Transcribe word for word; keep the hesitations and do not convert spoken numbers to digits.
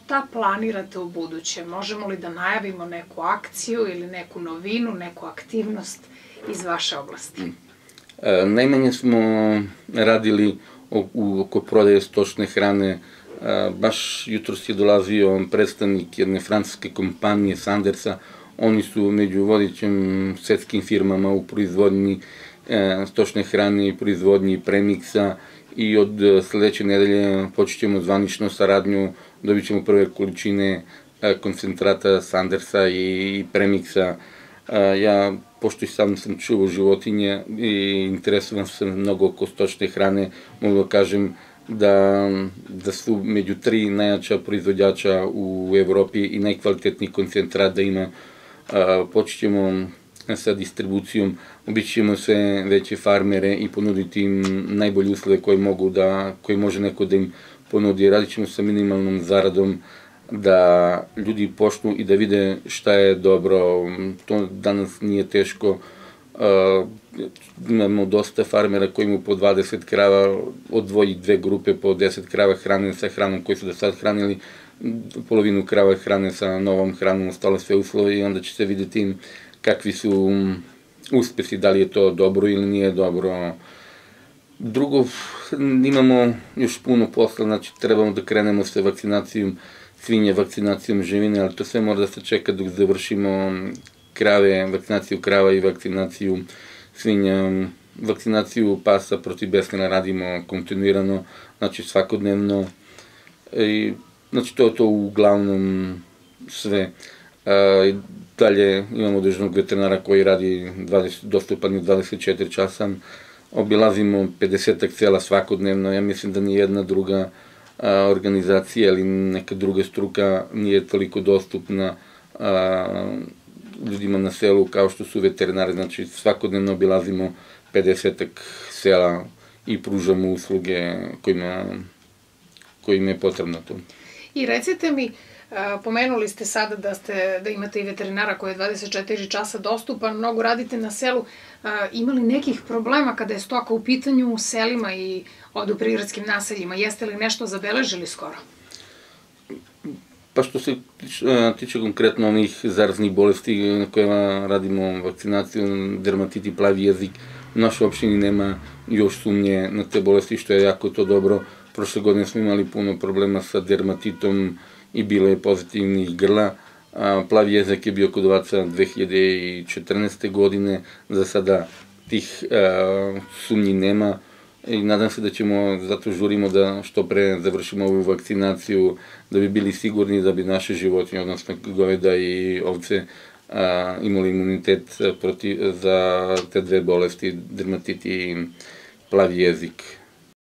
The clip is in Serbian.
šta planirate u buduće? Možemo li da najavimo neku akciju ili neku novinu, neku aktivnost iz vaše oblasti? Najmanje smo radili oko prodaje stočne hrane. Baš jutros je dolazio predstavnik jedne francuske kompanije Sandersa. Oni su među vodećim svetskim firmama u proizvodnji stočne hrane i proizvodnji premiksa i od sledeće nedelje počet ćemo zvaničnu saradnju, dobit ćemo prve količine koncentrata Sandersa i premiksa. Ja, pošto i sam sam čuvao životinje i interesovan sam mnogo oko stočne hrane, mogu da kažem da su među tri najjača proizvođača u Evropi i najkvalitetniji koncentrat da ima. Počet ćemo sa distribucijom, obići ćemo sve veće farmere i ponuditi im najbolje uslove koje mogu da, koje može neko da im ponudi. Radit ćemo sa minimalnom zaradom da ljudi počnu i da vide šta je dobro. To danas nije teško. Imamo dosta farmera koji imaju po dvadeset krava, odvoji dve grupe po deset krava hrane sa hranom koju su do sad hranili, polovinu krava hrane sa novom hranom, ostale sve uslove i onda će se vidjeti kakvi su uspesi, da li je to dobro ili nije dobro. Drugo, imamo još puno posla, znači trebamo da krenemo sa vakcinacijom svinje, vakcinacijom živine, ali to sve mora da se čeka dok završimo krave, vakcinaciju krava i vakcinaciju svinja. Vakcinaciju pasa protiv besnila radimo kontinuirano, znači svakodnevno. Znači to je to uglavnom sve. Dalje imamo dežurnog veterinara koji radi dostupan je dvadeset četiri časa. Obilazimo pedesetak sela svakodnevno, ja mislim da nijedna druga organizacija ili neka druga struka nije toliko dostupna ljudima na selu kao što su veterinari. Znači svakodnevno obilazimo pedesetak sela i pružamo usluge kojima je potrebno to. I recite mi, pomenuli ste sada da imate i veterinara koji je dvadeset četiri časa dostupan, mnogo radite na selu. Ima li nekih problema kada je stoka u pitanju u selima i u prigradskim naseljima? Jeste li nešto zabeležili skoro? Pa što se tiče konkretno onih zaraznih bolesti na kojima radimo vakcinaciju, dermatit i plavi jezik, u našoj opštini nema još sumnje na te bolesti, što je jako to dobro. Prošle godine smo imali puno problema sa dermatitom i bilo je pozitivnih grla. Plavi jezik je bio kod ovaca dve hiljade četrnaeste. godine, za sada tih sumnji nema i nadam se da ćemo, zato žurimo da što pre završimo ovu vakcinaciju, da bi bili sigurni da bi naše životinje, odnosno goveda i ovce, imali imunitet za te dve bolesti, dermatit i plavi jezik.